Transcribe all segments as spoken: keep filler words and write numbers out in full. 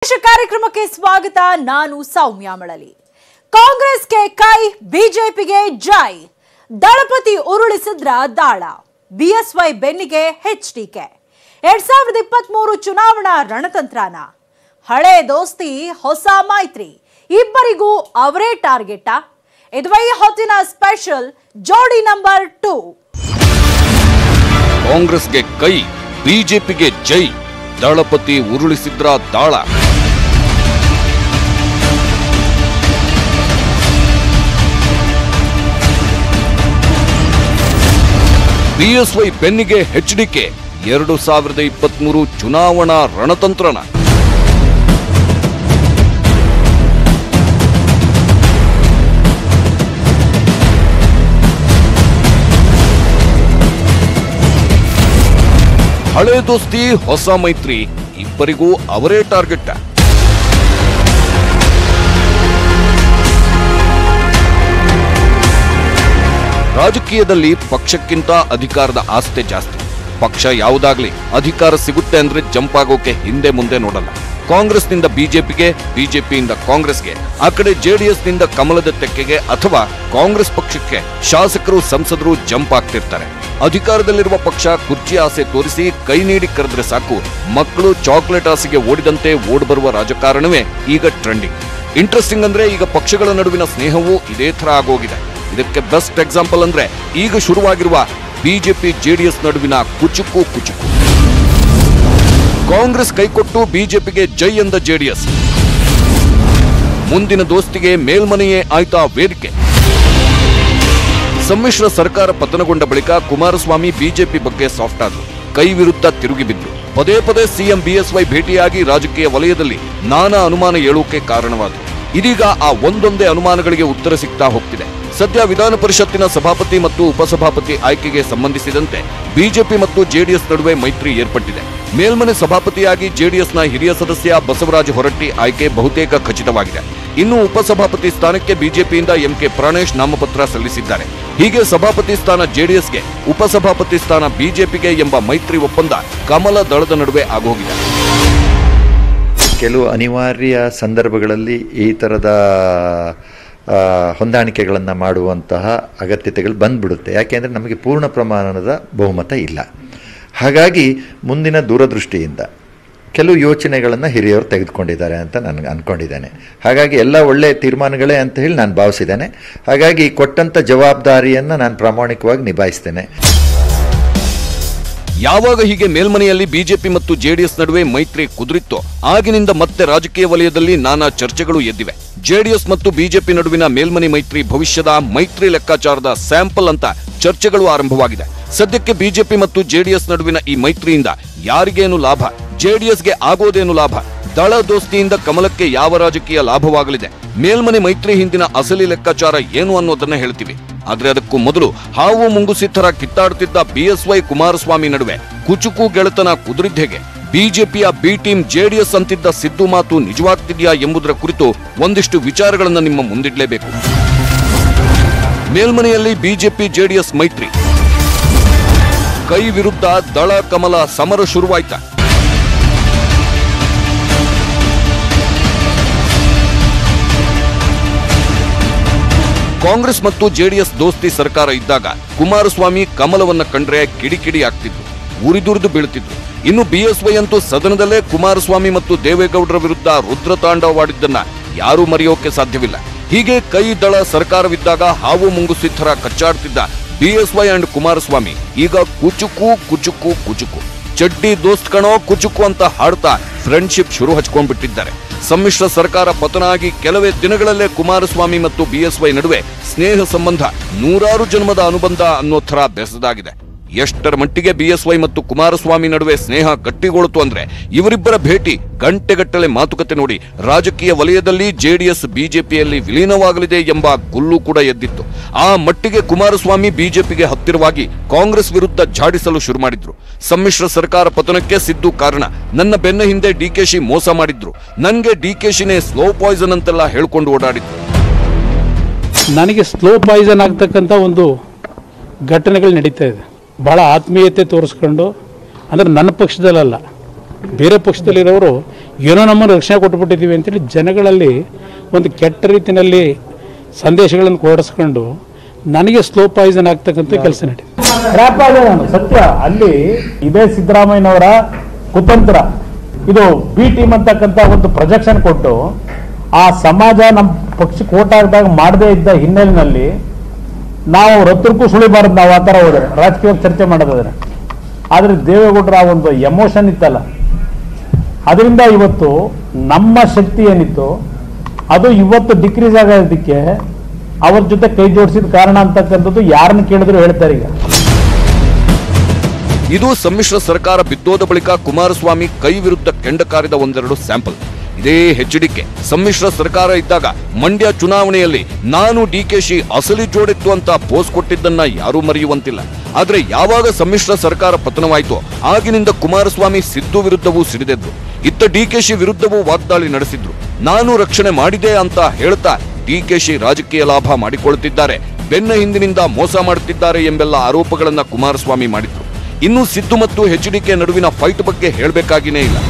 ವಿಶೇಷ ಕಾರ್ಯಕ್ರಮಕ್ಕೆ ಸ್ವಾಗತ. ನಾನು ಸೌಮ್ಯ ಮಳಲಿ. ಕಾಂಗ್ರೆಸ್ಗೆ ಕೈ, ಬಿಜೆಪಿಗೆ ಜೈ. ದಳಪತಿ ಉರುಳಿಸಿದ್ರ ದಾಳ. ಬಿಎಸ್ವೈ ಬೆನ್ನಿಗೆ ಎಚ್ಡಿಕೆ. ಎರಡ್ ಸಾವಿರದ ಇಪ್ಪತ್ತ್ ಮೂರು ಚುನಾವಣಾ ರಣತಂತ್ರನ. ಹಳೆ ದೋಸ್ತಿ, ಹೊಸ ಮೈತ್ರಿ, ಇಬ್ಬರಿಗೂ ಅವರೇ ಟಾರ್ಗೆಟ್. ಇದು ಈ ಹೊತ್ತಿನ ಸ್ಪೆಷಲ್ ಜೋಡಿ ನಂಬರ್ ಟೂ. ಕಾಂಗ್ರೆಸ್ಗೆ ಕೈ, ಬಿಜೆಪಿಗೆ ಜೈ. ದಳಪತಿ ಉರುಳಿಸಿದ್ರ ದಾಳ. ಬಿಎಸ್ವೈ ಬೆನ್ನಿಗೆ ಎಚ್ಡಿಕೆ. ಎರಡು ಸಾವಿರದ ಇಪ್ಪತ್ತ್ ಮೂರು ಚುನಾವಣಾ ರಣತಂತ್ರನ. ಹಳೆ ದೋಸ್ತಿ, ಹೊಸ ಮೈತ್ರಿ, ಇಬ್ಬರಿಗೂ ಅವರೇ ಟಾರ್ಗೆಟ್. ರಾಜಕೀಯದಲ್ಲಿ ಪಕ್ಷಕ್ಕಿಂತ ಅಧಿಕಾರದ ಆಸ್ತಿ ಜಾಸ್ತಿ. ಪಕ್ಷ ಯಾವುದಾಗ್ಲಿ ಅಧಿಕಾರ ಸಿಗುತ್ತೆ ಅಂದ್ರೆ ಜಂಪ್ ಆಗೋಕೆ ಹಿಂದೆ ಮುಂದೆ ನೋಡಲ್ಲ. ಕಾಂಗ್ರೆಸ್ನಿಂದ ಬಿಜೆಪಿಗೆ, ಬಿಜೆಪಿಯಿಂದ ಕಾಂಗ್ರೆಸ್ಗೆ, ಆ ಕಡೆ ಜೆಡಿಎಸ್ನಿಂದ ಕಮಲದ ತೆಕ್ಕೆಗೆ ಅಥವಾ ಕಾಂಗ್ರೆಸ್ ಪಕ್ಷಕ್ಕೆ ಶಾಸಕರು, ಸಂಸದರು ಜಂಪ್ ಆಗ್ತಿರ್ತಾರೆ. ಅಧಿಕಾರದಲ್ಲಿರುವ ಪಕ್ಷ ಕುರ್ಚಿ ಆಸೆ ತೋರಿಸಿ ಕೈ ನೀಡಿ ಕರೆದ್ರೆ ಸಾಕು, ಮಕ್ಕಳು ಚಾಕ್ಲೇಟ್ ಆಸೆಗೆ ಓಡಿದಂತೆ ಓಡ್ಬರುವ ರಾಜಕಾರಣವೇ ಈಗ ಟ್ರೆಂಡಿಂಗ್. ಇಂಟ್ರೆಸ್ಟಿಂಗ್ ಅಂದ್ರೆ ಈಗ ಪಕ್ಷಗಳ ನಡುವಿನ ಸ್ನೇಹವೂ ಇದೇ ತರ ಆಗೋಗಿದೆ. ಇದಕ್ಕೆ ಬೆಸ್ಟ್ ಎಕ್ಸಾಂಪಲ್ ಅಂದ್ರೆ ಈಗ ಶುರುವಾಗಿರುವ ಬಿಜೆಪಿ ಜೆಡಿಎಸ್ ನಡುವಿನ ಕುಚುಕು ಕುಚುಕು. ಕಾಂಗ್ರೆಸ್ ಕೈಕೊಟ್ಟು ಬಿಜೆಪಿಗೆ ಜೈ ಎಂದ ಜೆಡಿಎಸ್. ಮುಂದಿನ ದೋಸ್ತಿಗೆ ಮೇಲ್ಮನೆಯೇ ಆಯ್ತಾ ವೇದಿಕೆ. ಸಮ್ಮಿಶ್ರ ಸರ್ಕಾರ ಪತನಗೊಂಡ ಬಳಿಕ ಕುಮಾರಸ್ವಾಮಿ ಬಿಜೆಪಿ ಬಗ್ಗೆ ಸಾಫ್ಟ್ ಆದ್ರು. ಕೈ ವಿರುದ್ಧ ತಿರುಗಿ ಬಿದ್ರು. ಪದೇ ಪದೇ ಸಿಎಂ ಬಿಎಸ್ವೈ ಭೇಟಿಯಾಗಿ ರಾಜಕೀಯ ವಲಯದಲ್ಲಿ ನಾನಾ ಅನುಮಾನ ಏಳೋಕೆ ಕಾರಣವಾದರು. ಇದೀಗ ಆ ಒಂದೊಂದೇ ಅನುಮಾನಗಳಿಗೆ ಉತ್ತರ ಸಿಗ್ತಾ ಹೋಗ್ತಿದೆ. ಸದ್ಯ ವಿಧಾನ ಪರಿಷತ್ತಿನ ಸಭಾಪತಿ ಮತ್ತು ಉಪಸಭಾಪತಿ ಆಯ್ಕೆಗೆ ಸಂಬಂಧಿಸಿದಂತೆ ಬಿಜೆಪಿ ಮತ್ತು ಜೆಡಿಎಸ್ ನಡುವೆ ಮೈತ್ರಿ ಏರ್ಪಟ್ಟಿದೆ. ಮೇಲ್ಮನೆ ಸಭಾಪತಿಯಾಗಿ ಜೆಡಿಎಸ್ನ ಹಿರಿಯ ಸದಸ್ಯ ಬಸವರಾಜ ಹೊರಟ್ಟಿ ಆಯ್ಕೆ ಬಹುತೇಕ ಖಚಿತವಾಗಿದೆ. ಇನ್ನು ಉಪಸಭಾಪತಿ ಸ್ಥಾನಕ್ಕೆ ಬಿಜೆಪಿಯಿಂದ ಎಂಕೆ ಪ್ರಾಣೇಶ್ ನಾಮಪತ್ರ ಸಲ್ಲಿಸಿದ್ದಾರೆ. ಹೀಗೆ ಸಭಾಪತಿ ಸ್ಥಾನ ಜೆಡಿಎಸ್ಗೆ, ಉಪಸಭಾಪತಿ ಸ್ಥಾನ ಬಿಜೆಪಿಗೆ ಎಂಬ ಮೈತ್ರಿ ಒಪ್ಪಂದ ಕಮಲ ದಳದ ನಡುವೆ ಆಗೋಗಿದೆ. ಕೆಲವು ಅನಿವಾರ್ಯ ಸಂದರ್ಭಗಳಲ್ಲಿ ಈ ಥರದ ಹೊಂದಾಣಿಕೆಗಳನ್ನು ಮಾಡುವಂತಹ ಅಗತ್ಯತೆಗಳು ಬಂದ್ಬಿಡುತ್ತೆ. ಯಾಕೆಂದರೆ ನಮಗೆ ಪೂರ್ಣ ಪ್ರಮಾಣದ ಬಹುಮತ ಇಲ್ಲ. ಹಾಗಾಗಿ ಮುಂದಿನ ದೂರದೃಷ್ಟಿಯಿಂದ ಕೆಲವು ಯೋಚನೆಗಳನ್ನು ಹಿರಿಯವರು ತೆಗೆದುಕೊಂಡಿದ್ದಾರೆ ಅಂತ ನಾನು ಅಂದ್ಕೊಂಡಿದ್ದೇನೆ. ಹಾಗಾಗಿ ಎಲ್ಲ ಒಳ್ಳೆಯ ತೀರ್ಮಾನಗಳೇ ಅಂತ ಹೇಳಿ ನಾನು ಭಾವಿಸಿದ್ದೇನೆ. ಹಾಗಾಗಿ ಕೊಟ್ಟಂಥ ಜವಾಬ್ದಾರಿಯನ್ನು ನಾನು ಪ್ರಾಮಾಣಿಕವಾಗಿ ನಿಭಾಯಿಸ್ತೇನೆ. ಯಾವಾಗ ಹೀಗೆ ಮೇಲ್ಮನೆಯಲ್ಲಿ ಬಿಜೆಪಿ ಮತ್ತು ಜೆಡಿಎಸ್ ನಡುವೆ ಮೈತ್ರಿ ಕುದುರಿತ್ತೋ ಆಗಿನಿಂದ ಮತ್ತೆ ರಾಜಕೀಯ ವಲಯದಲ್ಲಿ ನಾನಾ ಚರ್ಚೆಗಳು ಎದ್ದಿವೆ. ಜೆಡಿಎಸ್ ಮತ್ತು ಬಿಜೆಪಿ ನಡುವಿನ ಮೇಲ್ಮನೆ ಮೈತ್ರಿ ಭವಿಷ್ಯದ ಮೈತ್ರಿ ಲೆಕ್ಕಾಚಾರದ ಸ್ಯಾಂಪಲ್ ಅಂತ ಚರ್ಚೆಗಳು ಆರಂಭವಾಗಿದೆ. ಸದ್ಯಕ್ಕೆ ಬಿಜೆಪಿ ಮತ್ತು ಜೆಡಿಎಸ್ ನಡುವಿನ ಈ ಮೈತ್ರಿಯಿಂದ ಯಾರಿಗೇನು ಲಾಭ, ಜೆಡಿಎಸ್ಗೆ ಆಗೋದೇನು ಲಾಭ, ದಳ ದೋಸ್ತಿಯಿಂದ ಕಮಲಕ್ಕೆ ಯಾವ ರಾಜಕೀಯ ಲಾಭವಾಗಲಿದೆ, ಮೇಲ್ಮನೆ ಮೈತ್ರಿ ಹಿಂದಿನ ಅಸಲಿ ಲೆಕ್ಕಾಚಾರ ಏನು ಅನ್ನೋದನ್ನ ಹೇಳ್ತೀವಿ. ಆದ್ರೆ ಅದಕ್ಕೂ ಮೊದಲು ಹಾವು ಮುಂಗುಸಿ ತರ ಕಿತ್ತಾಡುತ್ತಿದ್ದ ಬಿಎಸ್ವೈ ಕುಮಾರಸ್ವಾಮಿ ನಡುವೆ ಕುಚುಕು ಗೆಳೆತನ ಕುದುರಿದ್ದೇಗೆ, ಬಿಜೆಪಿಯ ಬಿ ಟೀಮ್ ಜೆಡಿಎಸ್ ಅಂತಿದ್ದ ಸಿದ್ದು ಮಾತು ನಿಜವಾಗ್ತಿದೆಯಾ ಎಂಬುದರ ಕುರಿತು ಒಂದಿಷ್ಟು ವಿಚಾರಗಳನ್ನ ನಿಮ್ಮ ಮುಂದಿಡ್ಲೇಬೇಕು. ಮೇಲ್ಮನೆಯಲ್ಲಿ ಬಿಜೆಪಿ ಜೆಡಿಎಸ್ ಮೈತ್ರಿ. ಕೈ ವಿರುದ್ಧ ದಳ ಕಮಲ ಸಮರ ಶುರುವಾಯ್ತಾ? ಕಾಂಗ್ರೆಸ್ ಮತ್ತು ಜೆಡಿಎಸ್ ದೋಸ್ತಿ ಸರ್ಕಾರ ಇದ್ದಾಗ ಕುಮಾರಸ್ವಾಮಿ ಕಮಲವನ್ನ ಕಂಡ್ರೆ ಕಿಡಿಕಿಡಿ ಆಗ್ತಿದ್ರು, ಉರಿದುರಿದು ಬೀಳ್ತಿದ್ರು. ಇನ್ನು ಬಿಎಸ್ವೈ ಅಂತೂ ಸದನದಲ್ಲೇ ಕುಮಾರಸ್ವಾಮಿ ಮತ್ತು ದೇವೇಗೌಡರ ವಿರುದ್ಧ ರುದ್ರತಾಂಡವಾಡಿದ್ದನ್ನ ಯಾರೂ ಮರೆಯೋಕೆ ಸಾಧ್ಯವಿಲ್ಲ. ಹೀಗೆ ಕೈ ದಳ ಸರ್ಕಾರವಿದ್ದಾಗ ಹಾವು ಮುಂಗುಸಿ ಥರ ಕಚ್ಚಾಡ್ತಿದ್ದ ಬಿಎಸ್ವೈ ಅಂಡ್ ಕುಮಾರಸ್ವಾಮಿ ಈಗ ಕುಚುಕು ಕುಚುಕು ಕುಚುಕು. ಚಡ್ಡಿ ದೋಸ್ತ್ ಕಣೋ ಕುಚುಕು ಅಂತ ಹಾಡ್ತಾ ಫ್ರೆಂಡ್ಶಿಪ್ ಶುರು ಹಚ್ಕೊಂಡ್ಬಿಟ್ಟಿದ್ದಾರೆ. ಸಮ್ಮಿಶ್ರ ಸರ್ಕಾರ ಪತನ ಆಗಿ ಕೆಲವೇ ದಿನಗಳಲ್ಲೇ ಕುಮಾರಸ್ವಾಮಿ ಮತ್ತು ಬಿಎಸ್ವೈ ನಡುವೆ ಸ್ನೇಹ ಸಂಬಂಧ ನೂರಾರು ಜನ್ಮದ ಅನುಬಂಧ ಅನ್ನೋ ಥರ ಬೆಸದಾಗಿದೆ. ಎಷ್ಟರ ಮಟ್ಟಿಗೆ ಬಿಎಸ್ವೈ ಮತ್ತು ಕುಮಾರಸ್ವಾಮಿ ನಡುವೆ ಸ್ನೇಹ ಗಟ್ಟಿಗೊಳ್ತು ಅಂದ್ರೆ ಇವರಿಬ್ಬರ ಭೇಟಿ ಗಂಟೆಗಟ್ಟಲೆ ಮಾತುಕತೆ ನೋಡಿ ರಾಜಕೀಯ ವಲಯದಲ್ಲಿ ಜೆಡಿಎಸ್ ಬಿಜೆಪಿಯಲ್ಲಿ ವಿಲೀನವಾಗಲಿದೆ ಎಂಬ ಗುಲ್ಲು ಕೂಡ ಎದ್ದಿತ್ತು. ಆ ಮಟ್ಟಿಗೆ ಕುಮಾರಸ್ವಾಮಿ ಬಿಜೆಪಿಗೆ ಹತ್ತಿರವಾಗಿ ಕಾಂಗ್ರೆಸ್ ವಿರುದ್ಧ ಝಾಡಿಸಲು ಶುರು ಮಾಡಿದ್ರು. ಸಮ್ಮಿಶ್ರ ಸರ್ಕಾರ ಪತನಕ್ಕೆ ಸಿದ್ದು ಕಾರಣ, ನನ್ನ ಬೆನ್ನ ಹಿಂದೆ ಡಿಕೆಶಿ ಮೋಸ ಮಾಡಿದ್ರು, ನನ್ಗೆ ಡಿಕೆಶಿನೇ ಸ್ಲೋ ಪಾಯ್ಸನ್ ಅಂತೆಲ್ಲ ಹೇಳ್ಕೊಂಡು ಓಡಾಡಿದ್ರು. ನನಗೆ ಸ್ಲೋ ಪಾಯ್ಸನ್ ಆಗ್ತಕ್ಕಂಥ ಒಂದು ಘಟನೆಗಳು ನಡೀತಾ ಇದೆ. ಭಾಳ ಆತ್ಮೀಯತೆ ತೋರಿಸ್ಕೊಂಡು, ಅಂದರೆ ನನ್ನ ಪಕ್ಷದಲ್ಲ, ಬೇರೆ ಪಕ್ಷದಲ್ಲಿರೋರು ಏನೋ ನಮ್ಮನ್ನು ರಕ್ಷಣೆ ಕೊಟ್ಟುಬಿಟ್ಟಿದ್ದೀವಿ ಅಂತೇಳಿ ಜನಗಳಲ್ಲಿ ಒಂದು ಕೆಟ್ಟ ರೀತಿಯಲ್ಲಿ ಸಂದೇಶಗಳನ್ನು ಹೊರಡಿಸ್ಕೊಂಡು ನನಗೆ ಸ್ಲೋ ಪಾಯ್ಸನ್ ಆಗ್ತಕ್ಕಂಥ ಕೆಲಸ ನಡೀತಿದೆ. ಟ್ರ್ಯಾಪ್ ಆಗಿದೆ ನಾನು ಸತ್ಯ. ಅಲ್ಲಿ ಇದೇ ಸಿದ್ದರಾಮಯ್ಯನವರ ಕುತಂತ್ರ, ಇದು ಬಿ ಟೀಮ್ ಅಂತಕ್ಕಂಥ ಒಂದು ಪ್ರೊಜೆಕ್ಷನ್ ಕೊಟ್ಟು ಆ ಸಮಾಜ ನಮ್ಮ ಪಕ್ಷಕ್ಕೆ ಓಟ್ ಹಾಕಿದಾಗ ಮಾಡದೇ ಇದ್ದ ಹಿನ್ನೆಲೆಯಲ್ಲಿ ನಾವು ರತ್ತಕ್ಕೂ ಸುಳಿಬಾರದು. ನಾವು ಆ ಥರ ಹೋದ್ರೆ ರಾಜಕೀಯವಾಗಿ ಚರ್ಚೆ ಮಾಡೋದಾದ್ರೆ, ಆದರೆ ದೇವೇಗೌಡರ ಆ ಒಂದು ಎಮೋಷನ್ ಇತ್ತಲ್ಲ, ಅದರಿಂದ ಇವತ್ತು ನಮ್ಮ ಶಕ್ತಿ ಏನಿತ್ತು ಅದು ಇವತ್ತು ಡಿಕ್ರೀಸ್ ಆಗೋದಕ್ಕೆ ಅವ್ರ ಜೊತೆ ಕೈ ಜೋಡಿಸಿದ ಕಾರಣ ಅಂತಕ್ಕಂಥದ್ದು ಯಾರನ್ನು ಕೇಳಿದ್ರು ಹೇಳ್ತಾರೆ. ಈಗ ಇದು ಸಮ್ಮಿಶ್ರ ಸರ್ಕಾರ ಬಿದ್ದೋದ ಬಳಿಕ ಕುಮಾರಸ್ವಾಮಿ ಕೈ ವಿರುದ್ಧ ಕೆಂಡ ಕಾರಿದ ಒಂದೆರಡು ಸ್ಯಾಂಪಲ್. ಇದೇ ಎಚ್ಡಿಕೆ ಸಮ್ಮಿಶ್ರ ಸರ್ಕಾರ ಇದ್ದಾಗ ಮಂಡ್ಯ ಚುನಾವಣೆಯಲ್ಲಿ ನಾನು ಡಿಕೆಶಿ ಅಸಲಿ ಜೋಡೆತ್ತು ಅಂತ ಪೋಸ್ ಕೊಟ್ಟಿದ್ದನ್ನ ಯಾರೂ ಮರೆಯುವಂತಿಲ್ಲ. ಆದ್ರೆ ಯಾವಾಗ ಸಮ್ಮಿಶ್ರ ಸರ್ಕಾರ ಪತನವಾಯಿತು ಆಗಿನಿಂದ ಕುಮಾರಸ್ವಾಮಿ ಸಿದ್ದು ವಿರುದ್ಧವೂ ಸಿಡಿದೆದ್ರು. ಇತ್ತ ಡಿಕೆಶಿ ವಿರುದ್ಧವೂ ವಾಗ್ದಾಳಿ ನಡೆಸಿದ್ರು. ನಾನು ರಕ್ಷಣೆ ಮಾಡಿದೆ ಅಂತ ಹೇಳ್ತಾ ಡಿಕೆಶಿ ರಾಜಕೀಯ ಲಾಭ ಮಾಡಿಕೊಳ್ಳುತ್ತಿದ್ದಾರೆ, ಬೆನ್ನ ಹಿಂದಿನಿಂದ ಮೋಸ ಮಾಡುತ್ತಿದ್ದಾರೆ ಎಂಬೆಲ್ಲ ಆರೋಪಗಳನ್ನ ಕುಮಾರಸ್ವಾಮಿ ಮಾಡಿದ್ರು. ಇನ್ನು ಸಿದ್ದು ಮತ್ತು ಎಚ್ಡಿಕೆ ನಡುವಿನ ಫೈಟ್ ಬಗ್ಗೆ ಹೇಳಬೇಕಾಗಿನೇ ಇಲ್ಲ.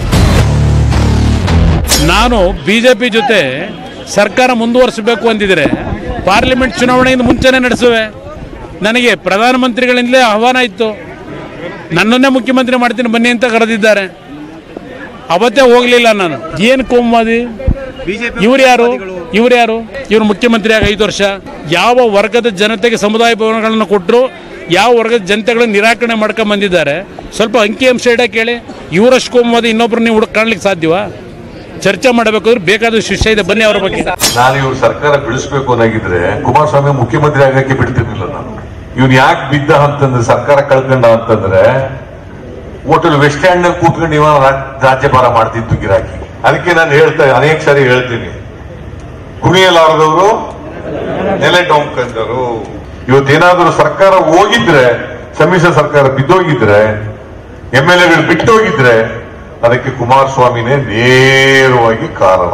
ನಾನು ಬಿಜೆಪಿ ಜೊತೆ ಸರ್ಕಾರ ಮುಂದುವರಿಸಬೇಕು ಅಂದಿದ್ರೆ ಪಾರ್ಲಿಮೆಂಟ್ ಚುನಾವಣೆಯಿಂದ ಮುಂಚೆನೆ ನಡೆಸುವೆ. ನನಗೆ ಪ್ರಧಾನಮಂತ್ರಿಗಳಿಂದಲೇ ಆಹ್ವಾನ ಇತ್ತು, ನನ್ನನ್ನೇ ಮುಖ್ಯಮಂತ್ರಿ ಮಾಡ್ತೀನಿ ಬನ್ನಿ ಅಂತ ಕರೆದಿದ್ದಾರೆ. ಅವತ್ತೇ ಹೋಗ್ಲಿಲ್ಲ ನಾನು. ಏನು ಕೋಮುವಾದಿ ಇವ್ರು ಯಾರು ಇವ್ರು ಯಾರು ಇವ್ರು ಮುಖ್ಯಮಂತ್ರಿ ಆಗ ಐದು ವರ್ಷ ಯಾವ ವರ್ಗದ ಜನತೆಗೆ ಸಮುದಾಯ ಭವನಗಳನ್ನು ಕೊಟ್ಟರು, ಯಾವ ವರ್ಗದ ಜನತೆಗಳನ್ನು ನಿರಾಕರಣೆ ಮಾಡ್ಕೊಂಡ್ ಬಂದಿದ್ದಾರೆ. ಸ್ವಲ್ಪ ಅಂಕಿಅಂಶ ಇಡ ಕೇಳಿ. ಇವರಷ್ಟು ಕೋಮುವಾದಿ ಇನ್ನೊಬ್ರು ನೀವು ಹುಡುಕ್ ಕಾಣ್ಲಿಕ್ಕೆ ಸಾಧ್ಯವಾ? ಚರ್ಚೆ ಮಾಡಬೇಕಾದ್ರೆ ಬೇಕಾದ ಶಿಷ್ಯ ಇದೆ, ಬನ್ನಿ ಅವರ ಬಗ್ಗೆ. ನಾನು ಇವ್ರು ಸರ್ಕಾರ ಬೆಳೆಸಬೇಕು ಅನ್ನೋಗಿದ್ರೆ ಕುಮಾರಸ್ವಾಮಿ ಮುಖ್ಯಮಂತ್ರಿ ಆಗಕ್ಕೆ ಬಿಡ್ತಿರ್ಲಿಲ್ಲ ನಾನು. ಇವ್ನು ಯಾಕೆ ಬಿದ್ದ ಅಂತಂದ್ರೆ ಸರ್ಕಾರ ಕಳ್ಕೊಂಡ ಅಂತಂದ್ರೆ ಹೋಟೆಲ್ ವೆಸ್ಟ್ ಸ್ಟ್ಯಾಂಡ್ ನಲ್ಲಿ ಕೂತ್ಕೊಂಡು ಇವ ರಾಜ್ಯಭಾರ ಮಾಡ್ತಿತ್ತು ಗಿರಾಕಿ. ಅದಕ್ಕೆ ನಾನು ಹೇಳ್ತಾ ಅನೇಕ ಸಾರಿ ಹೇಳ್ತೀನಿ, ಕುಣಿಯಲಾರದವರು ನೆಲೆ ಡೊಂಕಂದರು. ಇವತ್ತೇನಾದ್ರೂ ಸರ್ಕಾರ ಹೋಗಿದ್ರೆ, ಸಮ್ಮಿಶ್ರ ಸರ್ಕಾರ ಬಿದ್ದೋಗಿದ್ರೆ, ಎಂ ಎಲ್ ಎಗಳು ಬಿಟ್ಟೋಗಿದ್ರೆ ಅದಕ್ಕೆ ಕುಮಾರಸ್ವಾಮಿನೇ ನೇರವಾಗಿ ಕಾರಣ.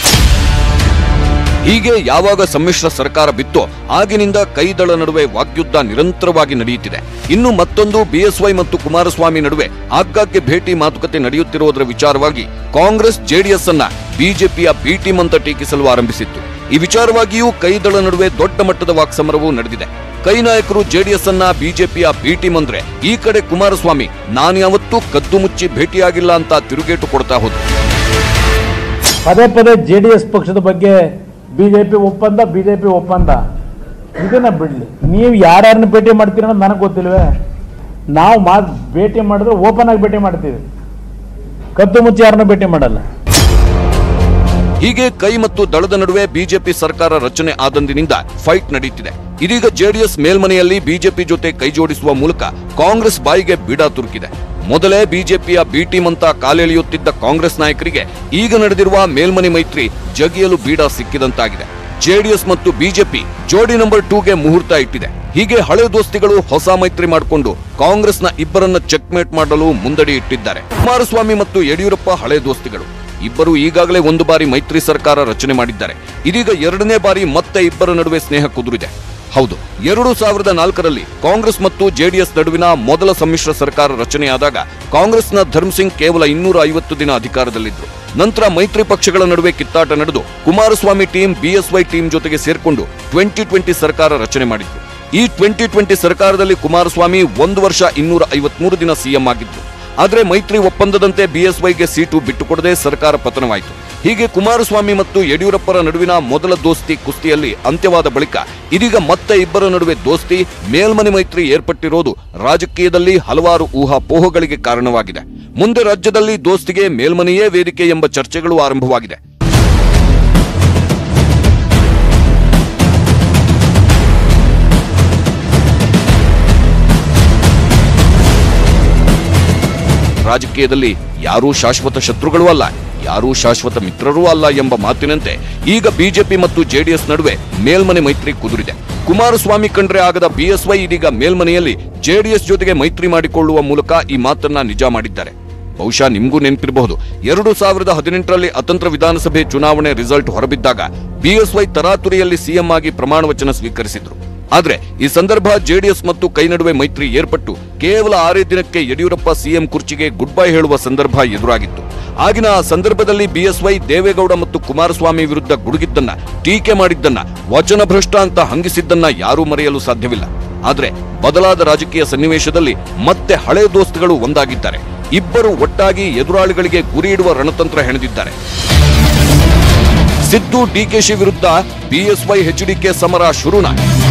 ಹೀಗೆ ಯಾವಾಗ ಸಮ್ಮಿಶ್ರ ಸರ್ಕಾರ ಬಿತ್ತೋ ಆಗಿನಿಂದ ಕೈದಳ ನಡುವೆ ವಾಗ್ಯುದ್ಧ ನಿರಂತರವಾಗಿ ನಡೆಯುತ್ತಿದೆ. ಇನ್ನು ಮತ್ತೊಂದು ಬಿಎಸ್ವೈ ಮತ್ತು ಕುಮಾರಸ್ವಾಮಿ ನಡುವೆ ಆಗಾಗ್ಗೆ ಭೇಟಿ ಮಾತುಕತೆ ನಡೆಯುತ್ತಿರುವುದರ ವಿಚಾರವಾಗಿ ಕಾಂಗ್ರೆಸ್ ಜೆಡಿಎಸ್ ಅನ್ನ ಬಿಜೆಪಿಯ ಬಿ ಟೀಮ್ ಅಂತ ಟೀಕಿಸಲು ಆರಂಭಿಸಿತ್ತು. ಈ ವಿಚಾರವಾಗಿಯೂ ಕೈದಳ ನಡುವೆ ದೊಡ್ಡ ಮಟ್ಟದ ವಾಕ್ಸಮರವೂ ನಡೆದಿದೆ. ಕೈ ನಾಯಕರು ಜೆಡಿಎಸ್ ಅನ್ನ ಬಿಜೆಪಿಯ ಬಿ ಟೀಮ್ ಅಂದ್ರೆ ಈ ಕಡೆ ಕುಮಾರಸ್ವಾಮಿ ನಾನು ಯಾವತ್ತೂ ಕದ್ದು ಮುಚ್ಚಿ ಭೇಟಿಯಾಗಿಲ್ಲ ಅಂತ ತಿರುಗೇಟು ಕೊಡ್ತಾ ಹೋದ್ರು. ಪದೇ ಪದೇ ಜೆಡಿಎಸ್ ಪಕ್ಷದ ಬಗ್ಗೆ ಬಿಜೆಪಿ ಒಪ್ಪಂದ ಬಿಜೆಪಿ ಒಪ್ಪಂದ ಇದನ್ನ ಬಿಡ್ಲಿ. ನೀವು ಯಾರ್ಯಾರನ್ನ ಭೇಟಿ ಮಾಡ್ತೀರ ಅನ್ನೋದು ನನಗೆ ಗೊತ್ತಿಲ್ವೇ? ನಾವು ಮಾತು ಭೇಟಿ ಮಾಡಿದ್ರೆ ಓಪನ್ ಆಗಿ ಭೇಟಿ ಮಾಡ್ತೀವಿ, ಕದ್ದು ಮುಚ್ಚಿ ಯಾರನ್ನ ಭೇಟಿ ಮಾಡಲ್ಲ. ಹೀಗೆ ಕೈ ಮತ್ತು ದಳದ ನಡುವೆ ಬಿಜೆಪಿ ಸರ್ಕಾರ ರಚನೆ ಆದಂದಿನಿಂದ ಫೈಟ್ ನಡೆಯುತ್ತಿದೆ. ಇದೀಗ ಜೆಡಿಎಸ್ ಮೇಲ್ಮನೆಯಲ್ಲಿ ಬಿಜೆಪಿ ಜೊತೆ ಕೈ ಜೋಡಿಸುವ ಮೂಲಕ ಕಾಂಗ್ರೆಸ್ ಬಾಯಿಗೆ ಬೀಡ ತುರುಕಿದೆ. ಮೊದಲೇ ಬಿಜೆಪಿಯ ಬಿ ಟೀಮ್ ಅಂತ ಕಾಲೆಳೆಯುತ್ತಿದ್ದ ಕಾಂಗ್ರೆಸ್ ನಾಯಕರಿಗೆ ಈಗ ನಡೆದಿರುವ ಮೇಲ್ಮನೆ ಮೈತ್ರಿ ಜಗಿಯಲು ಬೀಡ ಸಿಕ್ಕಿದಂತಾಗಿದೆ. ಜೆಡಿಎಸ್ ಮತ್ತು ಬಿಜೆಪಿ ಜೋಡಿ ನಂಬರ್ ಟೂಗೆ ಮುಹೂರ್ತ ಇಟ್ಟಿದೆ. ಹೀಗೆ ಹಳೆ ದೋಸ್ತಿಗಳು ಹೊಸ ಮೈತ್ರಿ ಮಾಡಿಕೊಂಡು ಕಾಂಗ್ರೆಸ್ನ ಇಬ್ಬರನ್ನ ಚೆಕ್ಮೇಟ್ ಮಾಡಲು ಮುಂದಡಿ ಇಟ್ಟಿದ್ದಾರೆ. ಕುಮಾರಸ್ವಾಮಿ ಮತ್ತು ಯಡಿಯೂರಪ್ಪ ಹಳೆ ದೋಸ್ತಿಗಳು. ಇಬ್ಬರು ಈಗಾಗಲೇ ಒಂದು ಬಾರಿ ಮೈತ್ರಿ ಸರ್ಕಾರ ರಚನೆ ಮಾಡಿದ್ದಾರೆ. ಇದೀಗ ಎರಡನೇ ಬಾರಿ ಮತ್ತೆ ಇಬ್ಬರ ನಡುವೆ ಸ್ನೇಹ ಕುದುರಿದೆ. ಹೌದು, ಎರಡು ಸಾವಿರದ ನಾಲ್ಕರಲ್ಲಿ ಕಾಂಗ್ರೆಸ್ ಮತ್ತು ಜೆಡಿಎಸ್ ನಡುವಿನ ಮೊದಲ ಸಮ್ಮಿಶ್ರ ಸರ್ಕಾರ ರಚನೆಯಾದಾಗ ಕಾಂಗ್ರೆಸ್ನ ಧರ್ಮಸಿಂಗ್ ಕೇವಲ ಇನ್ನೂರ ಐವತ್ತು ದಿನ ಅಧಿಕಾರದಲ್ಲಿದ್ದರು. ನಂತರ ಮೈತ್ರಿ ಪಕ್ಷಗಳ ನಡುವೆ ಕಿತ್ತಾಟ ನಡೆದು ಕುಮಾರಸ್ವಾಮಿ ಟೀಮ್ ಬಿಎಸ್ವೈ ಟೀಮ್ ಜೊತೆಗೆ ಸೇರ್ಕೊಂಡು ಟ್ವೆಂಟಿ ಟ್ವೆಂಟಿ ಸರ್ಕಾರ ರಚನೆ ಮಾಡಿದ್ರು. ಈ ಟ್ವೆಂಟಿ ಟ್ವೆಂಟಿ ಸರ್ಕಾರದಲ್ಲಿ ಕುಮಾರಸ್ವಾಮಿ ಒಂದು ವರ್ಷ ಇನ್ನೂರ ಐವತ್ಮೂರು ದಿನ ಸಿಎಂ ಆಗಿದ್ರು. ಆದರೆ ಮೈತ್ರಿ ಒಪ್ಪಂದದಂತೆ ಬಿಎಸ್ವೈಗೆ ಸೀಟು ಬಿಟ್ಟುಕೊಡದೆ ಸರ್ಕಾರ ಪತನವಾಯಿತು. ಹೀಗೆ ಕುಮಾರಸ್ವಾಮಿ ಮತ್ತು ಯಡಿಯೂರಪ್ಪರ ನಡುವಿನ ಮೊದಲ ದೋಸ್ತಿ ಕುಸ್ತಿಯಲ್ಲಿ ಅಂತ್ಯವಾದ ಬಳಿಕ ಇದೀಗ ಮತ್ತೆ ಇಬ್ಬರ ನಡುವೆ ದೋಸ್ತಿ ಮೇಲ್ಮನೆ ಮೈತ್ರಿ ಏರ್ಪಟ್ಟಿರೋದು ರಾಜಕೀಯದಲ್ಲಿ ಹಲವಾರು ಊಹಾಪೋಹಗಳಿಗೆ ಕಾರಣವಾಗಿದೆ. ಮುಂದೆ ರಾಜ್ಯದಲ್ಲಿ ದೋಸ್ತಿಗೆ ಮೇಲ್ಮನೆಯೇ ವೇದಿಕೆ ಎಂಬ ಚರ್ಚೆಗಳು ಆರಂಭವಾಗಿದೆ. ರಾಜಕೀಯದಲ್ಲಿ ಯಾರೂ ಶಾಶ್ವತ ಶತ್ರುಗಳೂ ಅಲ್ಲ, ಯಾರೂ ಶಾಶ್ವತ ಮಿತ್ರರೂ ಅಲ್ಲ ಎಂಬ ಮಾತಿನಂತೆ ಈಗ ಬಿಜೆಪಿ ಮತ್ತು ಜೆಡಿಎಸ್ ನಡುವೆ ಮೇಲ್ಮನೆ ಮೈತ್ರಿ ಕುದುರಿದೆ. ಕುಮಾರಸ್ವಾಮಿ ಕಂಡ್ರೆ ಆಗದ ಬಿಎಸ್ವೈ ಇದೀಗ ಮೇಲ್ಮನೆಯಲ್ಲಿ ಜೆಡಿಎಸ್ ಜೊತೆಗೆ ಮೈತ್ರಿ ಮಾಡಿಕೊಳ್ಳುವ ಮೂಲಕ ಈ ಮಾತನ್ನ ನಿಜ ಮಾಡಿದ್ದಾರೆ. ಬಹುಶಃ ನಿಮಗೂ ನೆನಪಿರಬಹುದು, ಎರಡು ಸಾವಿರದ ಹದಿನೆಂಟರಲ್ಲಿ ಅತಂತ್ರ ವಿಧಾನಸಭೆ ಚುನಾವಣೆ ರಿಸಲ್ಟ್ ಹೊರಬಿದ್ದಾಗ ಬಿಎಸ್ವೈ ತರಾತುರಿಯಲ್ಲಿ ಸಿಎಂ ಆಗಿ ಪ್ರಮಾಣ ವಚನ ಸ್ವೀಕರಿಸಿದ್ರು. ಆದ್ರೆ ಈ ಸಂದರ್ಭ ಜೆಡಿಎಸ್ ಮತ್ತು ಕೈ ನಡುವೆ ಮೈತ್ರಿ ಏರ್ಪಟ್ಟು ಕೇವಲ ಆರೇ ದಿನಕ್ಕೆ ಯಡಿಯೂರಪ್ಪ ಸಿಎಂ ಕುರ್ಚಿಗೆ ಗುಡ್ ಬೈ ಹೇಳುವ ಸಂದರ್ಭ ಎದುರಾಗಿತ್ತು. ಆಗಿನ ಆ ಸಂದರ್ಭದಲ್ಲಿ ಬಿಎಸ್ವೈ ದೇವೇಗೌಡ ಮತ್ತು ಕುಮಾರಸ್ವಾಮಿ ವಿರುದ್ಧ ಗುಡುಗಿದ್ದನ್ನ, ಟೀಕೆ ಮಾಡಿದ್ದನ್ನ, ವಚನ ಭ್ರಷ್ಟ ಅಂತ ಹಂಗಿಸಿದ್ದನ್ನ ಯಾರೂ ಮರೆಯಲು ಸಾಧ್ಯವಿಲ್ಲ. ಆದ್ರೆ ಬದಲಾದ ರಾಜಕೀಯ ಸನ್ನಿವೇಶದಲ್ಲಿ ಮತ್ತೆ ಹಳೆ ದೋಸ್ತುಗಳು ಒಂದಾಗಿದ್ದಾರೆ. ಇಬ್ಬರು ಒಟ್ಟಾಗಿ ಎದುರಾಳಿಗಳಿಗೆ ಗುರಿ ಇಡುವ ರಣತಂತ್ರ ಹೆಣೆದಿದ್ದಾರೆ. ಸಿದ್ದು ಡಿಕೆಶಿ ವಿರುದ್ಧ ಬಿಎಸ್ವೈ ಎಚ್ಡಿಕೆ ಸಮರ ಶುರುನ.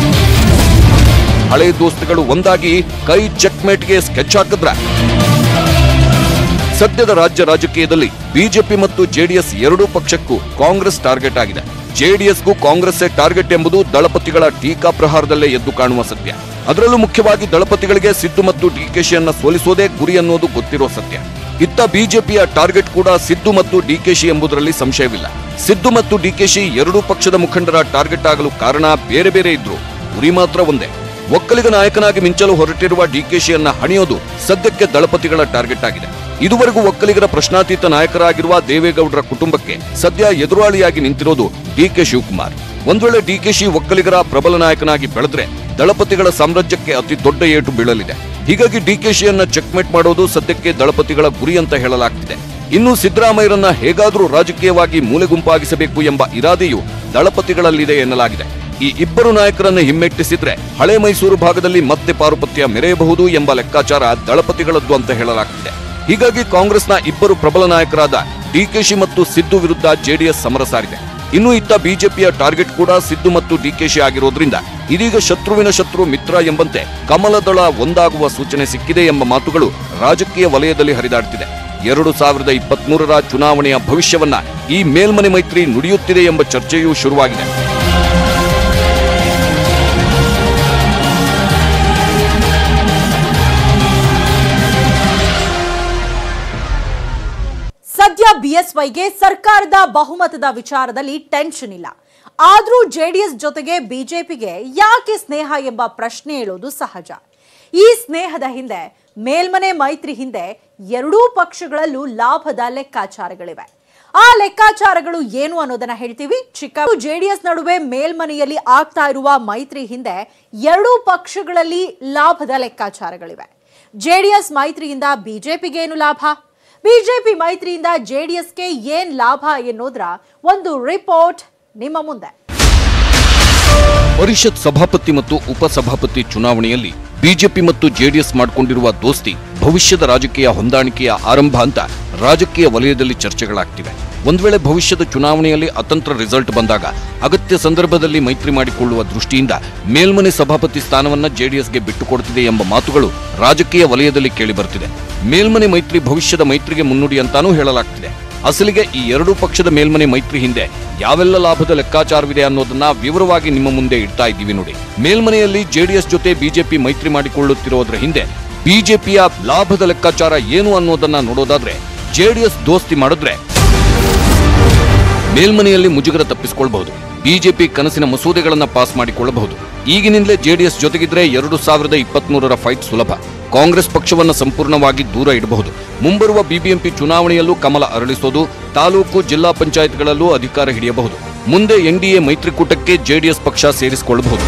ಹಳೆ ದೋಸ್ತುಗಳು ಒಂದಾಗಿ ಕೈ ಚೆಕ್ಮೇಟ್ಗೆ ಸ್ಕೆಚ್ ಹಾಕಿದ್ರ. ಸದ್ಯದ ರಾಜ್ಯ ರಾಜಕೀಯದಲ್ಲಿ ಬಿಜೆಪಿ ಮತ್ತು ಜೆಡಿಎಸ್ ಎರಡೂ ಪಕ್ಷಕ್ಕೂ ಕಾಂಗ್ರೆಸ್ ಟಾರ್ಗೆಟ್ ಆಗಿದೆ. ಜೆಡಿಎಸ್ಗೂ ಕಾಂಗ್ರೆಸ್ಸೇ ಟಾರ್ಗೆಟ್ ಎಂಬುದು ದಳಪತಿಗಳ ಟೀಕಾ ಪ್ರಹಾರದಲ್ಲೇ ಎದ್ದು ಕಾಣುವ ಸತ್ಯ. ಅದರಲ್ಲೂ ಮುಖ್ಯವಾಗಿ ದಳಪತಿಗಳಿಗೆ ಸಿದ್ದು ಮತ್ತು ಡಿಕೆಶಿಯನ್ನ ಸೋಲಿಸೋದೇ ಗುರಿ ಅನ್ನೋದು ಗೊತ್ತಿರೋ ಸತ್ಯ. ಇತ್ತ ಬಿಜೆಪಿಯ ಟಾರ್ಗೆಟ್ ಕೂಡ ಸಿದ್ದು ಮತ್ತು ಡಿಕೆಶಿ ಎಂಬುದರಲ್ಲಿ ಸಂಶಯವಿಲ್ಲ. ಸಿದ್ದು ಮತ್ತು ಡಿಕೆಶಿ ಎರಡೂ ಪಕ್ಷದ ಮುಖಂಡರ ಟಾರ್ಗೆಟ್ ಆಗಲು ಕಾರಣ ಬೇರೆ ಬೇರೆ ಇದ್ರು, ಗುರಿ ಮಾತ್ರ ಒಂದೇ. ಒಕ್ಕಲಿಗ ನಾಯಕನಾಗಿ ಮಿಂಚಲು ಹೊರಟಿರುವ ಡಿಕೆಶಿಯನ್ನ ಹಣಿಯೋದು ಸದ್ಯಕ್ಕೆ ದಳಪತಿಗಳ ಟಾರ್ಗೆಟ್ ಆಗಿದೆ. ಇದುವರೆಗೂ ಒಕ್ಕಲಿಗರ ಪ್ರಶ್ನಾತೀತ ನಾಯಕರಾಗಿರುವ ದೇವೇಗೌಡರ ಕುಟುಂಬಕ್ಕೆ ಸದ್ಯ ಎದುರಾಳಿಯಾಗಿ ನಿಂತಿರೋದು ಡಿಕೆ ಶಿವಕುಮಾರ್. ಒಂದ್ ವೇಳೆ ಡಿಕೆಶಿ ಒಕ್ಕಲಿಗರ ಪ್ರಬಲ ನಾಯಕನಾಗಿ ಬೆಳೆದ್ರೆ ದಳಪತಿಗಳ ಸಾಮ್ರಾಜ್ಯಕ್ಕೆ ಅತಿ ದೊಡ್ಡ ಏಟು ಬೀಳಲಿದೆ. ಹೀಗಾಗಿ ಡಿಕೆಶಿಯನ್ನ ಚೆಕ್ಮೇಟ್ ಮಾಡೋದು ಸದ್ಯಕ್ಕೆ ದಳಪತಿಗಳ ಗುರಿ ಅಂತ ಹೇಳಲಾಗ್ತಿದೆ. ಇನ್ನು ಸಿದ್ದರಾಮಯ್ಯರನ್ನ ಹೇಗಾದ್ರೂ ರಾಜಕೀಯವಾಗಿ ಮೂಲೆಗುಂಪಾಗಿಸಬೇಕು ಎಂಬ ಇರಾದೆಯು ದಳಪತಿಗಳಲ್ಲಿದೆ ಎನ್ನಲಾಗಿದೆ. ಈ ಇಬ್ಬರು ನಾಯಕರನ್ನು ಹಿಮ್ಮೆಟ್ಟಿಸಿದ್ರೆ ಹಳೆ ಮೈಸೂರು ಭಾಗದಲ್ಲಿ ಮತ್ತೆ ಪಾರುಪತ್ಯ ಮೆರೆಯಬಹುದು ಎಂಬ ಲೆಕ್ಕಾಚಾರ ದಳಪತಿಗಳದ್ದು ಅಂತ ಹೇಳಲಾಗ್ತಿದೆ. ಹೀಗಾಗಿ ಕಾಂಗ್ರೆಸ್ನ ಇಬ್ಬರು ಪ್ರಬಲ ನಾಯಕರಾದ ಡಿಕೆಶಿ ಮತ್ತು ಸಿದ್ದು ವಿರುದ್ಧ ಜೆಡಿಎಸ್ ಸಮರ ಸಾರಿದೆ. ಇನ್ನು ಇತ್ತ ಬಿಜೆಪಿಯ ಟಾರ್ಗೆಟ್ ಕೂಡ ಸಿದ್ದು ಮತ್ತು ಡಿಕೆಶಿ ಆಗಿರೋದ್ರಿಂದ ಇದೀಗ ಶತ್ರುವಿನ ಶತ್ರು ಮಿತ್ರ ಎಂಬಂತೆ ಕಮಲದಳ ಒಂದಾಗುವ ಸೂಚನೆ ಸಿಕ್ಕಿದೆ ಎಂಬ ಮಾತುಗಳು ರಾಜಕೀಯ ವಲಯದಲ್ಲಿ ಹರಿದಾಡ್ತಿದೆ. ಎರಡು ಸಾವಿರದ ಇಪ್ಪತ್ತ್ ಮೂರರ ಚುನಾವಣೆಯ ಭವಿಷ್ಯವನ್ನ ಈ ಮೇಲ್ಮನೆ ಮೈತ್ರಿ ನುಡಿಯುತ್ತಿದೆ ಎಂಬ ಚರ್ಚೆಯೂ ಶುರುವಾಗಿದೆ. ಸದ್ಯ ಬಿಎಸ್ವೈಗೆ ಸರ್ಕಾರದ ಬಹುಮತದ ವಿಚಾರದಲ್ಲಿ ಟೆನ್ಷನ್ ಇಲ್ಲ. ಆದ್ರೂ ಜೆಡಿಎಸ್ ಜೊತೆಗೆ ಬಿಜೆಪಿಗೆ ಯಾಕೆ ಸ್ನೇಹ ಎಂಬ ಪ್ರಶ್ನೆ ಹೇಳೋದು ಸಹಜ. ಈ ಸ್ನೇಹದ ಹಿಂದೆ, ಮೇಲ್ಮನೆ ಮೈತ್ರಿ ಹಿಂದೆ ಎರಡೂ ಪಕ್ಷಗಳಲ್ಲೂ ಲಾಭದ ಲೆಕ್ಕಾಚಾರಗಳಿವೆ. ಆ ಲೆಕ್ಕಾಚಾರಗಳು ಏನು ಅನ್ನೋದನ್ನ ಹೇಳ್ತೀವಿ. ಚಿಕ್ಕ ಜೆಡಿಎಸ್ ನಡುವೆ ಮೇಲ್ಮನೆಯಲ್ಲಿ ಆಗ್ತಾ ಇರುವ ಮೈತ್ರಿ ಹಿಂದೆ ಎರಡೂ ಪಕ್ಷಗಳಲ್ಲಿ ಲಾಭದ ಲೆಕ್ಕಾಚಾರಗಳಿವೆ. ಜೆಡಿಎಸ್ ಮೈತ್ರಿಯಿಂದ ಬಿಜೆಪಿಗೆ ಏನು ಲಾಭ, ಬಿಜೆಪಿ ಮೈತ್ರಿಯಿಂದ ಜೆಡಿಎಸ್ಗೆ ಏನ್ ಲಾಭ ಎನ್ನುವುದರ ಒಂದು ರಿಪೋರ್ಟ್ ನಿಮ್ಮ ಮುಂದೆ. ಪರಿಷತ್ ಸಭಾಪತಿ ಮತ್ತು ಉಪಸಭಾಪತಿ ಚುನಾವಣೆಯಲ್ಲಿ ಬಿಜೆಪಿ ಮತ್ತು ಜೆಡಿಎಸ್ ಮಾಡಿಕೊಂಡಿರುವ ದೋಸ್ತಿ ಭವಿಷ್ಯದ ರಾಜಕೀಯ ಹೊಂದಾಣಿಕೆಯ ಆರಂಭ ಅಂತ ರಾಜಕೀಯ ವಲಯದಲ್ಲಿ ಚರ್ಚೆಗಳಾಗ್ತಿವೆ. ಒಂದ್ ವೇಳೆ ಭವಿಷ್ಯದ ಚುನಾವಣೆಯಲ್ಲಿ ಅತಂತ್ರ ರಿಸಲ್ಟ್ ಬಂದಾಗ ಅಗತ್ಯ ಸಂದರ್ಭದಲ್ಲಿ ಮೈತ್ರಿ ಮಾಡಿಕೊಳ್ಳುವ ದೃಷ್ಟಿಯಿಂದ ಮೇಲ್ಮನೆ ಸಭಾಪತಿ ಸ್ಥಾನವನ್ನ ಜೆಡಿಎಸ್ಗೆ ಬಿಟ್ಟುಕೊಡುತ್ತಿದೆ ಎಂಬ ಮಾತುಗಳು ರಾಜಕೀಯ ವಲಯದಲ್ಲಿ ಕೇಳಿಬರ್ತಿದೆ. ಮೇಲ್ಮನೆ ಮೈತ್ರಿ ಭವಿಷ್ಯದ ಮೈತ್ರಿಗೆ ಮುನ್ನುಡಿ ಅಂತಾನೂ ಹೇಳಲಾಗ್ತಿದೆ. ಅಸಲಿಗೆ ಈ ಎರಡೂ ಪಕ್ಷದ ಮೇಲ್ಮನೆ ಮೈತ್ರಿ ಹಿಂದೆ ಯಾವೆಲ್ಲ ಲಾಭದ ಲೆಕ್ಕಾಚಾರವಿದೆ ಅನ್ನೋದನ್ನ ವಿವರವಾಗಿ ನಿಮ್ಮ ಮುಂದೆ ಇಡ್ತಾ ಇದ್ದೀವಿ ನೋಡಿ. ಮೇಲ್ಮನೆಯಲ್ಲಿ ಜೆಡಿಎಸ್ ಜೊತೆ ಬಿಜೆಪಿ ಮೈತ್ರಿ ಮಾಡಿಕೊಳ್ಳುತ್ತಿರೋದ್ರ ಹಿಂದೆ ಬಿಜೆಪಿಯ ಲಾಭದ ಲೆಕ್ಕಾಚಾರ ಏನು ಅನ್ನೋದನ್ನ ನೋಡೋದಾದ್ರೆ, ಜೆಡಿಎಸ್ ದೋಸ್ತಿ ಮಾಡಿದ್ರೆ ಮೇಲ್ಮನೆಯಲ್ಲಿ ಮುಜುಗರ ತಪ್ಪಿಸಿಕೊಳ್ಳಬಹುದು, ಬಿಜೆಪಿ ಕನಸಿನ ಮಸೂದೆಗಳನ್ನ ಪಾಸ್ ಮಾಡಿಕೊಳ್ಳಬಹುದು. ಈಗಿನಿಂದಲೇ ಜೆಡಿಎಸ್ ಜೊತೆಗಿದ್ರೆ ಎರಡು ಸಾವಿರದ ಇಪ್ಪತ್ತ್ ಮೂರರ ಫೈಟ್ ಸುಲಭ. ಕಾಂಗ್ರೆಸ್ ಪಕ್ಷವನ್ನು ಸಂಪೂರ್ಣವಾಗಿ ದೂರ ಇಡಬಹುದು. ಮುಂಬರುವ ಬಿಬಿಎಂಪಿ ಚುನಾವಣೆಯಲ್ಲೂ ಕಮಲ ಅರಳಿಸೋದು, ತಾಲೂಕು ಜಿಲ್ಲಾ ಪಂಚಾಯತ್ಗಳಲ್ಲೂ ಅಧಿಕಾರ ಹಿಡಿಯಬಹುದು. ಮುಂದೆ ಎನ್ಡಿಎ ಮೈತ್ರಿಕೂಟಕ್ಕೆ ಜೆಡಿಎಸ್ ಪಕ್ಷ ಸೇರಿಸಿಕೊಳ್ಳಬಹುದು.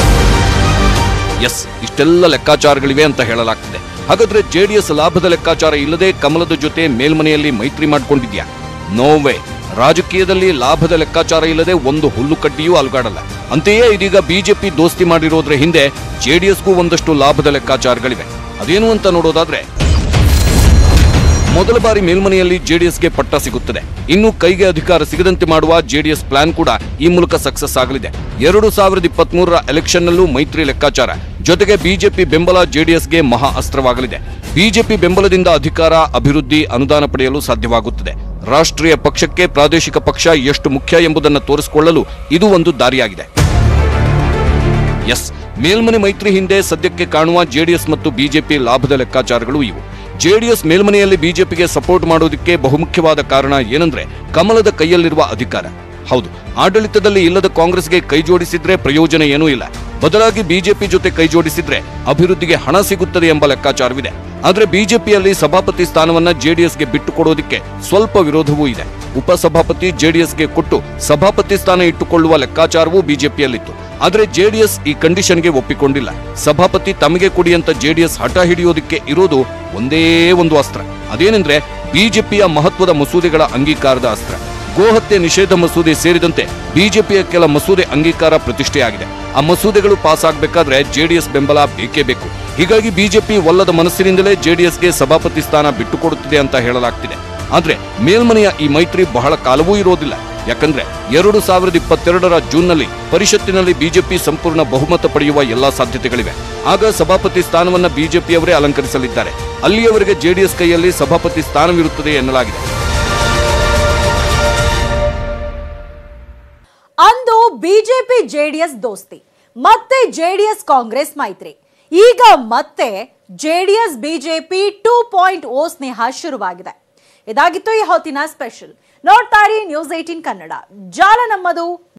ಎಸ್, ಇಷ್ಟೆಲ್ಲ ಲೆಕ್ಕಾಚಾರಗಳಿವೆ ಅಂತ ಹೇಳಲಾಗ್ತಿದೆ. ಹಾಗಾದ್ರೆ ಜೆಡಿಎಸ್ ಲಾಭದ ಲೆಕ್ಕಾಚಾರ ಇಲ್ಲದೆ ಕಮಲದ ಜೊತೆ ಮೇಲ್ಮನೆಯಲ್ಲಿ ಮೈತ್ರಿ ಮಾಡ್ಕೊಂಡಿದ್ಯಾ? ನೋವೇ. ರಾಜಕೀಯದಲ್ಲಿ ಲಾಭದ ಲೆಕ್ಕಾಚಾರ ಇಲ್ಲದೆ ಒಂದು ಹುಲ್ಲು ಕಡ್ಡಿಯೂ ಅಲುಗಾಡಲ್ಲ. ಅಂತೆಯೇ ಇದೀಗ ಬಿಜೆಪಿ ದೋಸ್ತಿ ಮಾಡಿರೋದ್ರ ಹಿಂದೆ ಜೆಡಿಎಸ್ಗೂ ಒಂದಷ್ಟು ಲಾಭದ ಲೆಕ್ಕಾಚಾರಗಳಿವೆ. ಅದೇನು ಅಂತ ನೋಡೋದಾದ್ರೆ, ಮೊದಲ ಬಾರಿ ಮೇಲ್ಮನೆಯಲ್ಲಿ ಜೆಡಿಎಸ್ಗೆ ಪಟ್ಟ ಸಿಗುತ್ತದೆ. ಇನ್ನು ಕೈಗೆ ಅಧಿಕಾರ ಸಿಗದಂತೆ ಮಾಡುವ ಜೆಡಿಎಸ್ ಪ್ಲಾನ್ ಕೂಡ ಈ ಮೂಲಕ ಸಕ್ಸಸ್ ಆಗಲಿದೆ. ಎರಡು ಸಾವಿರದ ಇಪ್ಪತ್ತ್ ಮೂರರ ಎಲೆಕ್ಷನ್ನಲ್ಲೂ ಮೈತ್ರಿ ಲೆಕ್ಕಾಚಾರ ಜೊತೆಗೆ ಬಿಜೆಪಿ ಬೆಂಬಲ ಜೆಡಿಎಸ್ಗೆ ಮಹಾ ಅಸ್ತ್ರವಾಗಲಿದೆ. ಬಿಜೆಪಿ ಬೆಂಬಲದಿಂದ ಅಧಿಕಾರ, ಅಭಿವೃದ್ಧಿ, ಅನುದಾನ ಪಡೆಯಲು ಸಾಧ್ಯವಾಗುತ್ತದೆ. ರಾಷ್ಟ್ರೀಯ ಪಕ್ಷಕ್ಕೆ ಪ್ರಾದೇಶಿಕ ಪಕ್ಷ ಎಷ್ಟು ಮುಖ್ಯ ಎಂಬುದನ್ನು ತೋರಿಸಿಕೊಳ್ಳಲು ಇದು ಒಂದು ದಾರಿಯಾಗಿದೆ. ಎಸ್, ಮೇಲ್ಮನೆ ಮೈತ್ರಿ ಹಿಂದೆ ಸದ್ಯಕ್ಕೆ ಕಾಣುವ ಜೆಡಿಎಸ್ ಮತ್ತು ಬಿಜೆಪಿ ಲಾಭದ ಲೆಕ್ಕಾಚಾರಗಳು ಇವು. ಜೆಡಿಎಸ್ ಮೇಲ್ಮನೆಯಲ್ಲಿ ಬಿಜೆಪಿಗೆ ಸಪೋರ್ಟ್ ಮಾಡೋದಕ್ಕೆ ಬಹುಮುಖ್ಯವಾದ ಕಾರಣ ಏನಂದ್ರೆ ಕಮಲದ ಕೈಯಲ್ಲಿರುವ ಅಧಿಕಾರ. ಹೌದು, ಆಡಳಿತದಲ್ಲಿ ಇಲ್ಲದ ಕಾಂಗ್ರೆಸ್ಗೆ ಕೈ ಜೋಡಿಸಿದ್ರೆ ಪ್ರಯೋಜನ ಏನೂ ಇಲ್ಲ. ಬದಲಾಗಿ ಬಿಜೆಪಿ ಜೊತೆ ಕೈ ಜೋಡಿಸಿದ್ರೆ ಅಭಿವೃದ್ಧಿಗೆ ಹಣ ಸಿಗುತ್ತದೆ ಎಂಬ ಲೆಕ್ಕಾಚಾರವಿದೆ. ಆದ್ರೆ ಬಿಜೆಪಿಯಲ್ಲಿ ಸಭಾಪತಿ ಸ್ಥಾನವನ್ನ ಜೆಡಿಎಸ್ಗೆ ಬಿಟ್ಟು ಕೊಡೋದಕ್ಕೆ ಸ್ವಲ್ಪ ವಿರೋಧವೂ ಇದೆ. ಉಪಸಭಾಪತಿ ಜೆಡಿಎಸ್ಗೆ ಕೊಟ್ಟು ಸಭಾಪತಿ ಸ್ಥಾನ ಇಟ್ಟುಕೊಳ್ಳುವ ಲೆಕ್ಕಾಚಾರವೂ ಬಿಜೆಪಿಯಲ್ಲಿತ್ತು. ಆದ್ರೆ ಜೆಡಿಎಸ್ ಈ ಕಂಡೀಷನ್ಗೆ ಒಪ್ಪಿಕೊಂಡಿಲ್ಲ. ಸಭಾಪತಿ ತಮಗೆ ಕೊಡಿ ಅಂತ ಜೆಡಿಎಸ್ ಹಠ ಹಿಡಿಯೋದಕ್ಕೆ ಇರೋದು ಒಂದೇ ಒಂದು ಅಸ್ತ್ರ, ಅದೇನೆಂದ್ರೆ ಬಿಜೆಪಿಯ ಮಹತ್ವದ ಮಸೂದೆಗಳ ಅಂಗೀಕಾರದ ಅಸ್ತ್ರ. ಗೋಹತ್ಯೆ ನಿಷೇಧ ಮಸೂದೆ ಸೇರಿದಂತೆ ಬಿಜೆಪಿಯ ಕೆಲ ಮಸೂದೆ ಅಂಗೀಕಾರ ಪ್ರತಿಷ್ಠೆಯಾಗಿದೆ. ಆ ಮಸೂದೆಗಳು ಪಾಸ್ ಆಗಬೇಕಾದ್ರೆ ಜೆಡಿಎಸ್ ಬೆಂಬಲ ಬೇಕೇ ಬೇಕು. ಹೀಗಾಗಿ ಬಿಜೆಪಿ ಒಲ್ಲದ ಮನಸ್ಸಿನಿಂದಲೇ ಜೆಡಿಎಸ್ಗೆ ಸಭಾಪತಿ ಸ್ಥಾನ ಬಿಟ್ಟುಕೊಡುತ್ತಿದೆ ಅಂತ ಹೇಳಲಾಗ್ತಿದೆ. ಆದ್ರೆ ಮೇಲ್ಮನೆಯ ಈ ಮೈತ್ರಿ ಬಹಳ ಕಾಲವೂ ಇರೋದಿಲ್ಲ. ಯಾಕಂದ್ರೆ ಎರಡು ಸಾವಿರದ ಇಪ್ಪತ್ತೆರಡರ ಜೂನ್ನಲ್ಲಿ ಪರಿಷತ್ತಿನಲ್ಲಿ ಬಿಜೆಪಿ ಸಂಪೂರ್ಣ ಬಹುಮತ ಪಡೆಯುವ ಎಲ್ಲಾ ಸಾಧ್ಯತೆಗಳಿವೆ. ಆಗ ಸಭಾಪತಿ ಸ್ಥಾನವನ್ನ ಬಿಜೆಪಿಯವರೇ ಅಲಂಕರಿಸಲಿದ್ದಾರೆ. ಅಲ್ಲಿಯವರೆಗೆ ಜೆಡಿಎಸ್ ಕೈಯಲ್ಲಿ ಸಭಾಪತಿ ಸ್ಥಾನವಿರುತ್ತದೆ ಎನ್ನಲಾಗಿದೆ. ಅಂದು ಬಿಜೆಪಿ ಜೆಡಿಎಸ್ ದೋಸ್ತಿ, ಮತ್ತೆ ಜೆಡಿಎಸ್ ಕಾಂಗ್ರೆಸ್ ಮೈತ್ರಿ. ಈಗ ಮತ್ತೆ JDS BJP two point O ಸ್ನೇಹ ಶುರುವಾಗಿದೆ. ಇದಾಗಿತ್ತು ಈ ಹೊತ್ತಿನ ಸ್ಪೆಷಲ್. ನೋಡ್ತಾ ಇರಿ ನ್ಯೂಸ್ ಏಟೀನ್ ಕನ್ನಡ. ಜಾಲ ನಮ್ಮದು.